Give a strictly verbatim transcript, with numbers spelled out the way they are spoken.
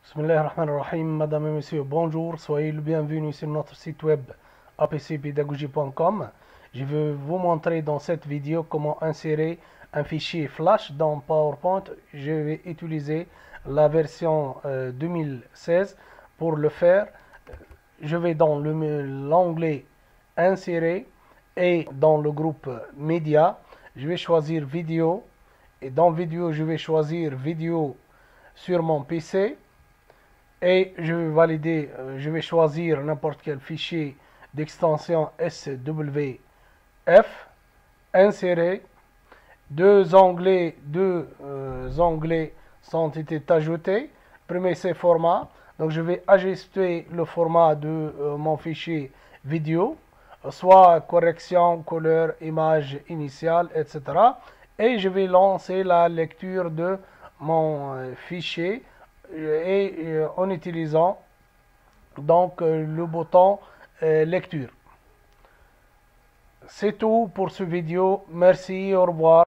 Bismillahirrahmanirrahim, Madame et Monsieur, bonjour, soyez le bienvenu sur notre site web a p c pédagogie point com. Je vais vous montrer dans cette vidéo comment insérer un fichier Flash dans PowerPoint. Je vais utiliser la version euh, deux mille seize. Pour le faire, je vais dans l'onglet Insérer et dans le groupe Média, je vais choisir Vidéo et dans Vidéo, je vais choisir Vidéo sur mon P C. Et je vais valider, je vais choisir n'importe quel fichier d'extension S W F, insérer. Deux onglets, deux euh, onglets sont été ajoutés. Premier c'est format, donc je vais ajuster le format de euh, mon fichier vidéo, soit correction, couleur, image initiale, et cetera. Et je vais lancer la lecture de mon euh, fichier et euh, en utilisant donc euh, le bouton euh, lecture. C'est tout pour ce vidéo. Merci, au revoir.